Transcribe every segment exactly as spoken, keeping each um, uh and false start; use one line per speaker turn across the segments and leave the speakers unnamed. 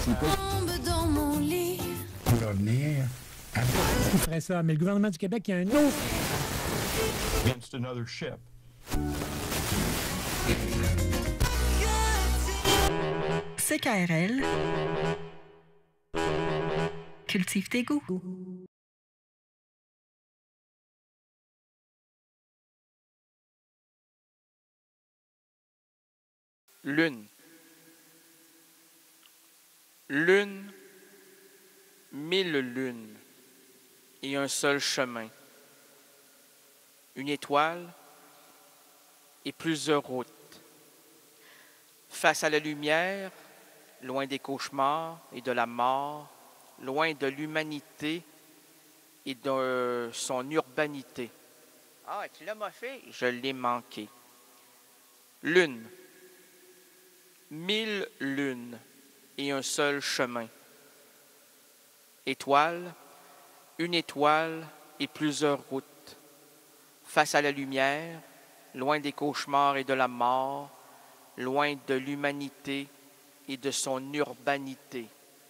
C'est pas...
dans mon lit.
Pour revenir...
Qui ferait ça? Mais le gouvernement du Québec, il y a un autre.
Against another ship.
C K R L. Cultive tes goûts.
Lune. Lune, mille lunes et un seul chemin. Une étoile et plusieurs routes. Face à la lumière, loin des cauchemars et de la mort, loin de l'humanité et de son urbanité. Ah, tu l'as moffé? Je l'ai manqué. Lune. Mille lunes et un seul chemin. Étoile, une étoile et plusieurs routes. Face à la lumière, loin des cauchemars et de la mort, loin de l'humanité et de son urbanité.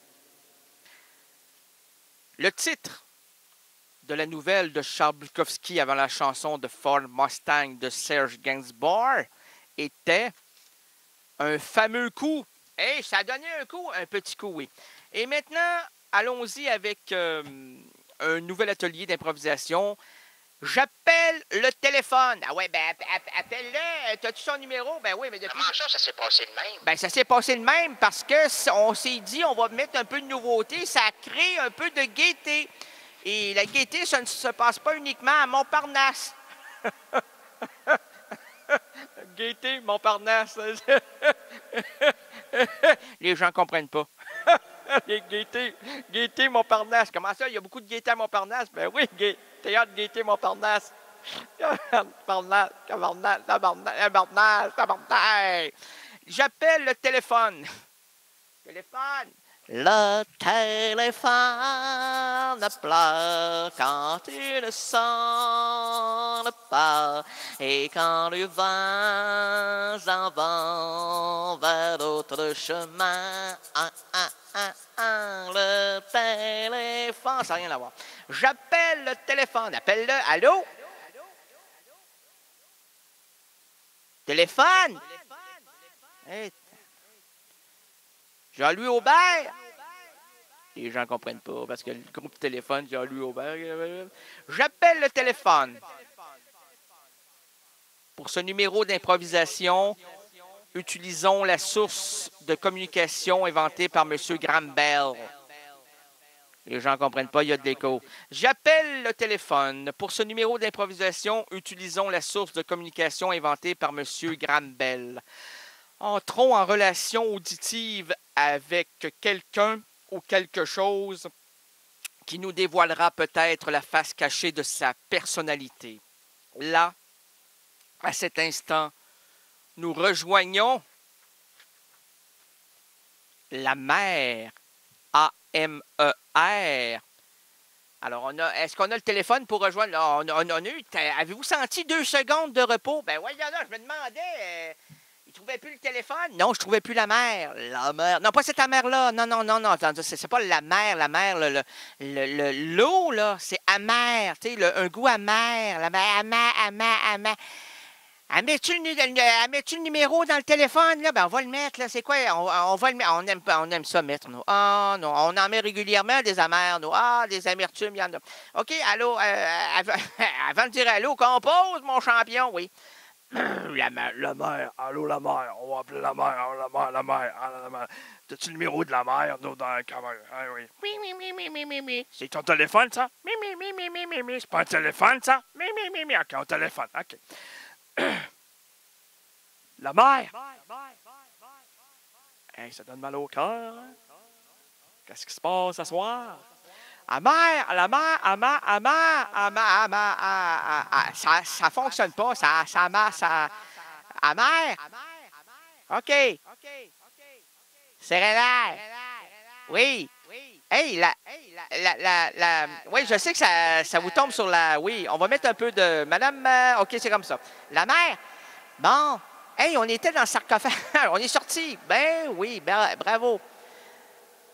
Le titre de la nouvelle de Charles Bukowski avant la chanson de Ford Mustang de Serge Gainsbourg était un fameux coup. Hey, ça a donné un coup, un petit coup, oui. Et maintenant, allons-y avec euh, un nouvel atelier d'improvisation. J'appelle le téléphone. Ah ouais, ben appelle-le. T'as-tu son numéro? Ben oui, mais depuis...
Comment ça, ça s'est passé de même?
Ben ça s'est passé de même parce que on s'est dit on va mettre un peu de nouveauté. Ça crée un peu de gaieté. Et la gaieté, ça ne se passe pas uniquement à Montparnasse. Gaieté, Montparnasse. Les gens ne comprennent pas. Les gaieté, gaieté, Montparnasse. Comment ça, il y a beaucoup de gaieté à Montparnasse? Ben oui, gai, théâtre gaieté, Montparnasse. Montparnasse, Montparnasse, Montparnasse, Montparnasse. J'appelle le téléphone. Téléphone. Le téléphone pleure quand il ne sonne pas et quand le vent s'en va vers d'autres chemins. Ah, ah, ah, ah, le téléphone, ça n'a rien à voir. J'appelle le téléphone. Appelle-le. Allô? Téléphone? Hey. Jean-Louis Aubert? Les gens ne comprennent pas parce que le groupe téléphone, Jean-Louis Aubert. J'appelle le téléphone. Pour ce numéro d'improvisation, utilisons la source de communication inventée par M. Graham Bell. Les gens ne comprennent pas, il y a de l'écho. J'appelle le téléphone. Pour ce numéro d'improvisation, utilisons la source de communication inventée par M. Graham Bell. Entrons en relation auditive avec quelqu'un ou quelque chose qui nous dévoilera peut-être la face cachée de sa personnalité. Là, à cet instant, nous rejoignons la mère, A M E R. Alors, on a, est-ce qu'on a le téléphone pour rejoindre? Là, on, on, on a eu, avez-vous senti deux secondes de repos? Ben voyons là, je me demandais... Euh, Je trouvais plus le téléphone. Non, je trouvais plus la mère. La mère. Non, pas cette mère-là. Non, non, non, non. C'est, c'est pas la mère, la mère. Le, le, le, le, l'eau, là, c'est amer. Tu sais, le, un goût amer. La mère, amer, amer, amer. Elle met-tu le, elle met-tu le numéro dans le téléphone, là? Ben, on va le mettre, là. C'est quoi? On, on va le mettre. On aime, on aime ça mettre, nous. Ah, non. On en met régulièrement des amers, nous. Ah, des amertumes, il y en a. OK, allô. Euh, avant, avant de dire allô, compose, mon champion, oui. La mère, la mère, allô la mère, on va appeler la mère, la mère, la mère, la mère. T'as-tu le numéro de la mère, nous, dans la caméra? Ah oui. Mi, mi, mi, mi, mi, mi, mi. C'est ton téléphone, ça? Mi, mi, mi, mi, mi, mi, mi. C'est pas un téléphone, ça? Mi, mi, mi, mi. OK, un téléphone, OK. La mère! Hey, ça donne mal au cœur, hein? Qu'est-ce qui se passe ce soir? À mère, à la mère, à ma, à ma, à ma, à ma, à, à, ça, ça fonctionne pas, ça, ça, ma, ça, à mère. OK. Sérénal. Oui. Hey, la, la, la, la, oui, je sais que ça, ça vous tombe sur la, oui, on va mettre un peu de, madame, euh, OK, c'est comme ça. La mère, bon, hey, on était dans le sarcophage, on est sorti. Ben oui, ben, bravo.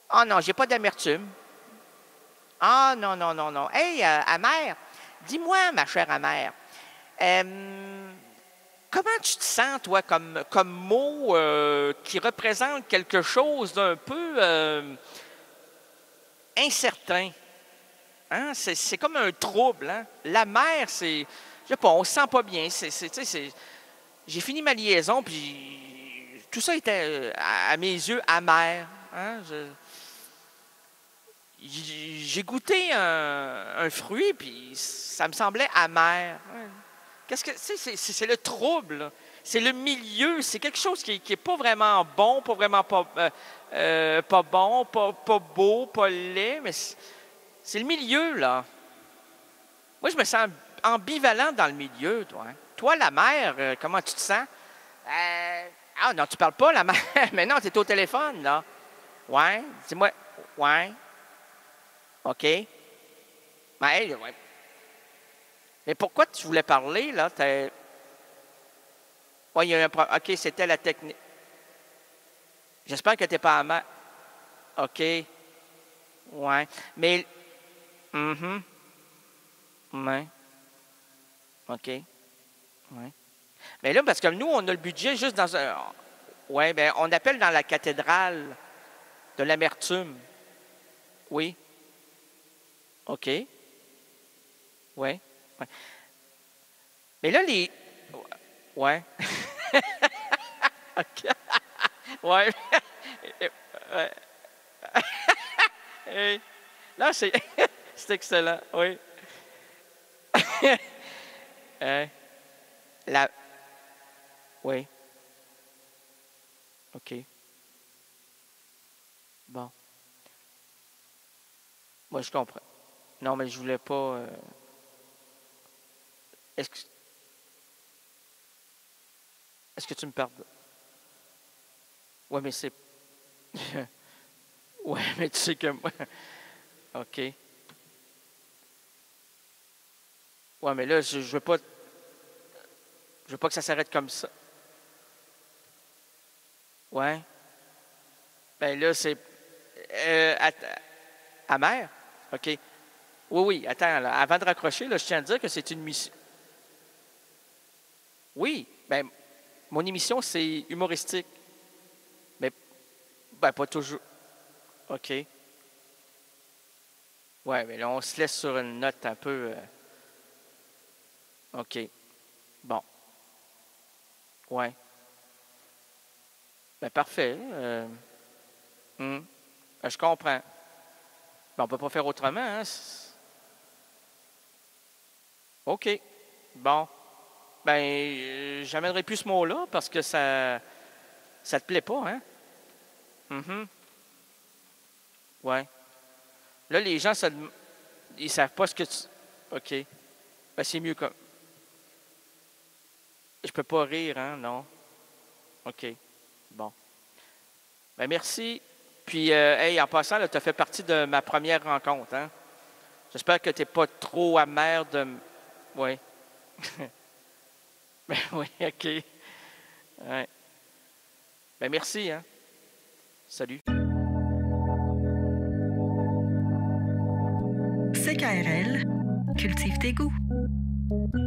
Ah non, j'ai pas d'amertume. Ah non, non, non, non. Hey, euh, amère, dis-moi, ma chère amère, euh, comment tu te sens, toi, comme, comme mot euh, qui représente quelque chose d'un peu euh, incertain? Hein? C'est, c'est comme un trouble. Hein? La mer, c'est... Je sais pas, on se sent pas bien. C'est, c'est, tu sais, c'est, j'ai fini ma liaison, puis tout ça était, euh, à, à mes yeux, amer. Hein? Je, j'ai goûté un, un fruit, puis ça me semblait amer. Ouais. Qu'est-ce que c'est, c'est, c'est le trouble. Là. C'est le milieu. C'est quelque chose qui n'est pas vraiment bon, pas vraiment pas, euh, euh, pas bon, pas, pas beau, pas laid, mais c'est, c'est le milieu, là. Moi, je me sens ambivalent dans le milieu, toi. Hein. Toi, la mère, euh, comment tu te sens? Euh, ah non, tu parles pas, la mère. Mais non, tu es au téléphone, là. Ouais, dis-moi. Ouais. OK. Ben, hey, ouais. Mais pourquoi tu voulais parler, là? T'es... Oui, il y a eu un problème. OK, c'était la technique. J'espère que tu n'es pas amère. OK. Ouais. Mais... Mm-hmm. Ouais. OK. Ouais. Mais là, parce que nous, on a le budget juste dans un... Oui, bien, on appelle dans la cathédrale de l'amertume. Oui. OK. Oui. Ouais. Mais là, les... Ouais. OK. Ouais. Ouais. Hey. Là, c'est... c'est excellent. Oui. euh, la... Oui. OK. Bon. Moi, je comprends. Non, mais je voulais pas... Euh... Est-ce que... Est-ce que tu me pardonnes? Oui, mais c'est... Oui, mais tu sais que moi... OK. Oui, mais là, je, je veux pas... Je veux pas que ça s'arrête comme ça. Ouais. Ben là, c'est... Euh, att- amer? OK. Oui, oui, attends, là, avant de raccrocher, là, je tiens à dire que c'est une mission. Oui, ben mon émission, c'est humoristique. Mais, ben, pas toujours. OK. Ouais, mais là, on se laisse sur une note un peu... Euh... OK. Bon. Ouais. Ben, parfait. Euh... Hum. Ben, je comprends. Ben, on ne peut pas faire autrement, hein? OK. Bon. Ben, euh, j'amènerai plus ce mot-là parce que ça ça te plaît pas, hein? Mm-hmm. Ouais. Là, les gens, ça, ils savent pas ce que tu... OK. Ben, c'est mieux comme... Je peux pas rire, hein? Non. OK. Bon. Ben, merci. Puis, euh, hey, en passant, tu as fait partie de ma première rencontre, hein? J'espère que tu n'es pas trop amer de... Oui. Ben oui, OK. Ouais. Ben merci, hein. Salut.
C K R L, cultive tes goûts.